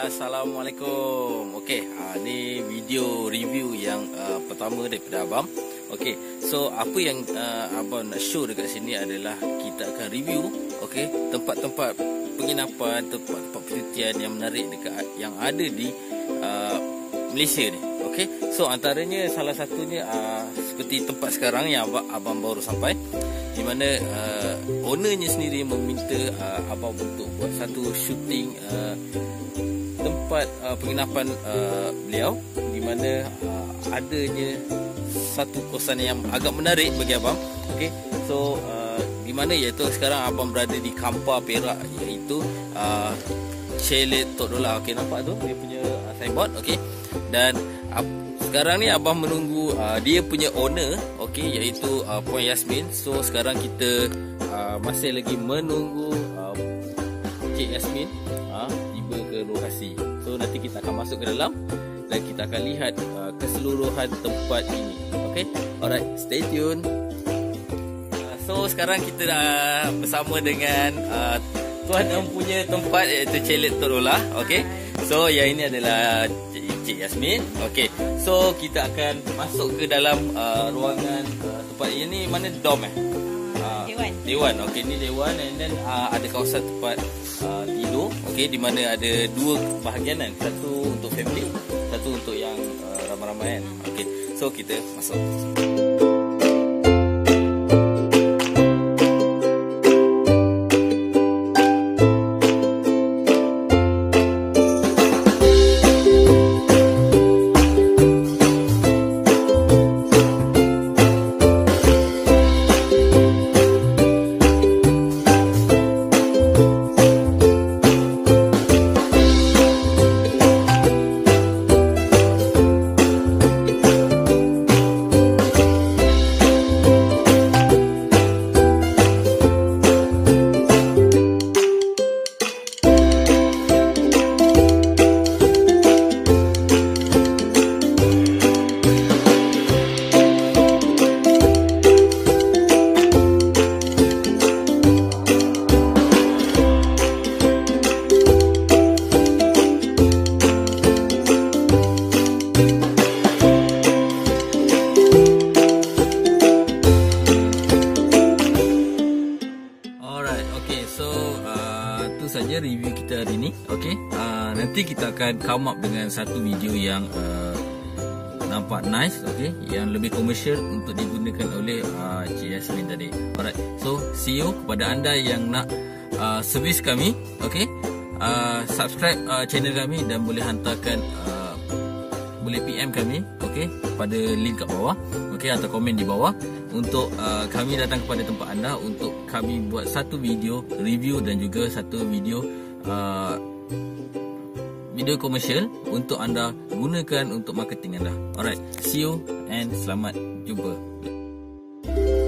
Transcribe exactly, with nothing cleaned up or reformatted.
Assalamualaikum. Okey, uh, ni video review yang uh, pertama daripada abang. Okey, so apa yang uh, abang nak show dekat sini adalah kita akan review okey, tempat-tempat penginapan, tempat-tempat percutian yang menarik dekat yang ada di uh, Malaysia ni. Okey, so antaranya salah satunya uh, seperti tempat sekarang yang abang, abang baru sampai, di mana uh, ownernya sendiri meminta uh, abang untuk buat satu shooting uh, tempat uh, penginapan uh, beliau, di mana uh, adanya satu kosan yang agak menarik bagi abang. Okey, so uh, di mana iaitu sekarang abang berada di Kampar, Perak, iaitu uh, Chalet Tok Dola. Okey, nampak tu dia punya uh, signboard. Okey, dan uh, sekarang ni abang menunggu uh, dia punya owner, okey, iaitu uh, Puan Yasmin. So sekarang kita uh, masih lagi menunggu uh, Cik Yasmin uh, tiba ke lokasi. So nanti kita akan masuk ke dalam dan kita akan lihat uh, keseluruhan tempat ini. Okey, alright, stay tune. Uh, so sekarang kita dah bersama dengan uh, tuan yang punya tempat, iaitu Chalet Tok Dola. Okey, so yang ini adalah Cik Yasmin. Okey, so kita akan masuk ke dalam uh, ruangan uh, tempat ini. Mana dom eh? Uh, dewan. Dewan. Okey, ni dewan, and then uh, ada kawasan tempat uh, tidur. Okey, di mana ada dua bahagian kan. Satu untuk family, satu untuk yang uh, ramai-ramai kan. Okey, so kita masuk. Saja review kita hari ni. Okey, uh, nanti kita akan come up dengan satu video yang uh, nampak nice, okey, yang lebih komersial untuk digunakan oleh uh, Cik Yasmin tadi. Alright, so see you kepada anda yang nak uh, servis kami. Okey, uh, subscribe uh, channel kami dan boleh hantarkan uh, boleh P M kami, okey, pada link kat bawah, okey, atau komen di bawah untuk uh, kami datang kepada tempat anda untuk kami buat satu video review dan juga satu video uh, video komersial untuk anda gunakan untuk marketing anda. Alright, see you and selamat jumpa.